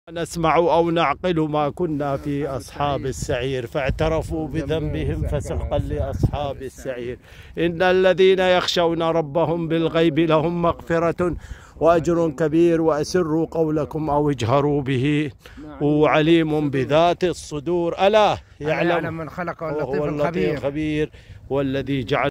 نسمع أو نعقل ما كنا في أصحاب السعير فاعترفوا بذنبهم فسحقا لأصحاب السعير. إن الذين يخشون ربهم بالغيب لهم مغفرة وأجر كبير. وأسروا قولكم أو اجهروا به وعليم بذات الصدور. ألا يعلم من خلق اللطيف الخبير والذي جعل